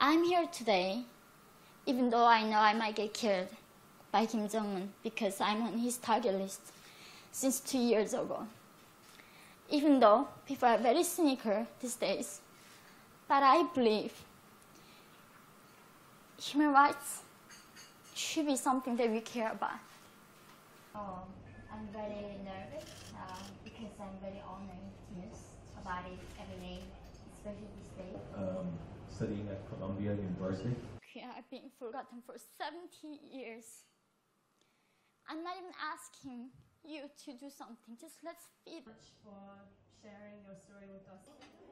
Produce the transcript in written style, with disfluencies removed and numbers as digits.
I'm here today, even though I know I might get killed by Kim Jong-un because I'm on his target list since 2 years ago. Even though people are very cynical these days, but I believe human rights should be something that we care about. I'm very nervous because I'm very honored news about it every day, especially this day. Studying at Columbia University. I've been forgotten for 70 years. I'm not even asking you to do something, just let's feed. For sharing your story with us.